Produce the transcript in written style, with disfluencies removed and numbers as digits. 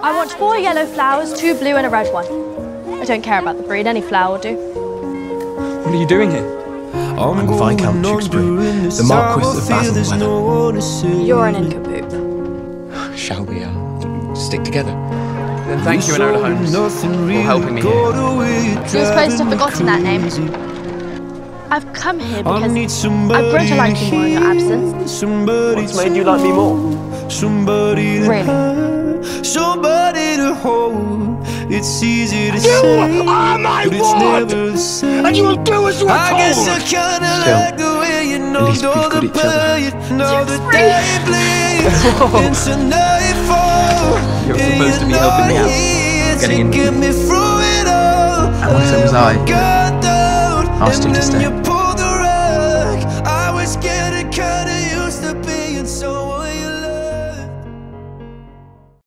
I want 4 yellow flowers, 2 blue and a red one. I don't care about the breed, any flower will do. What are you doing here? I'm Viscount Tewksbery, the Marquis of Basil. You're an nincompoop. Shall we stick together? Then thank you, Enola Holmes, for helping me here. You're supposed to have forgotten that name. I've come here because I've grown to like you more in your absence. What's made you like me more? Really? Somebody to hold. It's easy to You say, are my but it's ward, never the same. and you will do as you are told. I guess I kinda like the way you know, at least we've got each other. you know the day bleeds into nightfall. You're supposed to be helping me out, getting in with me. And what if it was I who asked you to stay?